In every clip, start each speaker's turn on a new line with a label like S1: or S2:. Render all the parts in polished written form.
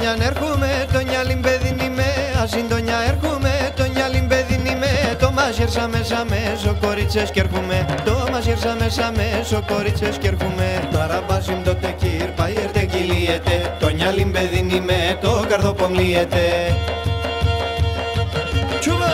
S1: Ασυντονιά έρχομαι, το νιάλιν παιδίνι με. Ασυντονιά έρχομαι, το νιάλιν παιδίνι με. Το μαζίρσα μέσα μέσω κορίτσες κι έρχομαι. Το μαζίρσα μέσα μέσω κορίτσες κι έρχομαι. Ταραμπάσιμ το τεκύρ, παϊρτε κυλίεται. Το νιάλιν παιδίνι με, το καρδοπομλίεται. Τσούβα!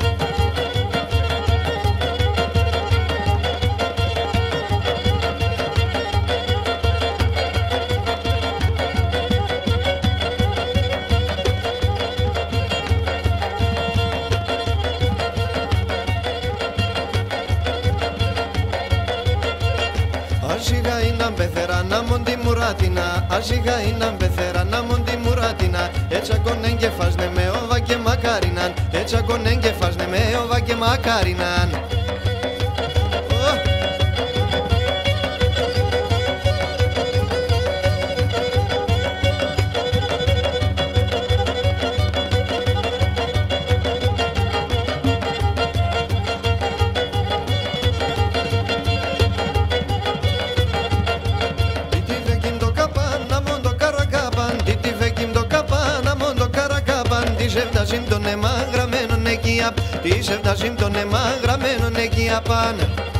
S1: Ασίγα είναι πεθερά μόντι μουρατίνα. Ασίγα είναι πεθερά μόντι μουρατίνα. Έτσι κονέν και φάσνε με όβα και μακάριναν. Έτσι κονέν και φάσνε με όβα και μακάριναν. Σεβδασίμ τον αίμα γραμμένον εκεί απ' τη σεβδασίμ τον αίμα γραμμένον εκεί απάνω.